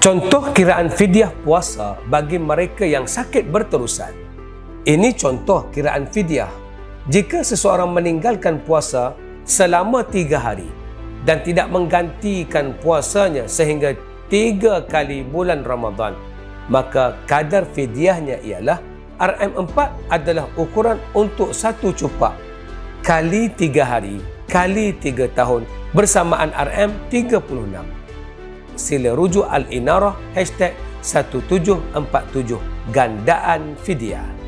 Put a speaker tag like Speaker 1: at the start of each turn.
Speaker 1: Contoh kiraan fidyah puasa bagi mereka yang sakit berterusan. Ini contoh kiraan fidyah. Jika seseorang meninggalkan puasa selama 3 hari dan tidak menggantikan puasanya sehingga 3 kali bulan Ramadan, maka kadar fidyahnya ialah RM4 adalah ukuran untuk 1 cupak kali 3 hari kali 3 tahun bersamaan RM36. Sila rujuk Al-Inarah #1747 gandaan fidyah.